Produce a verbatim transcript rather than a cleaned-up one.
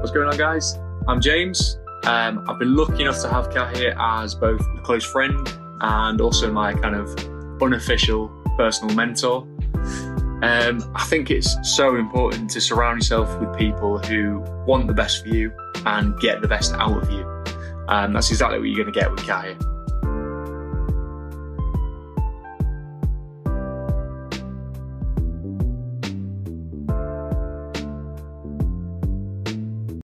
What's going on, guys? I'm James. Um, I've been lucky enough to have Kat here as both a close friend and also my kind of unofficial personal mentor. Um, I think it's so important to surround yourself with people who want the best for you and get the best out of you. Um, that's exactly what you're going to get with Kat here.